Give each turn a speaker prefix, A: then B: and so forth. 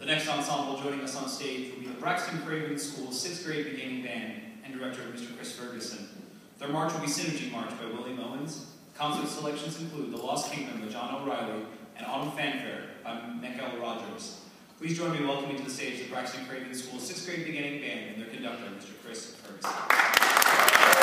A: The next ensemble joining us on stage will be the Braxton Craven School 6th grade beginning band and director Mr. Chris Ferguson. Their march will be Synergy March by William Owens. Concert selections include The Lost Kingdom by John O'Reilly and Autumn Fanfare by Michael Rogers. Please join me in welcoming to the stage the Braxton Craven School 6th grade beginning band and their conductor, Mr. Chris Ferguson.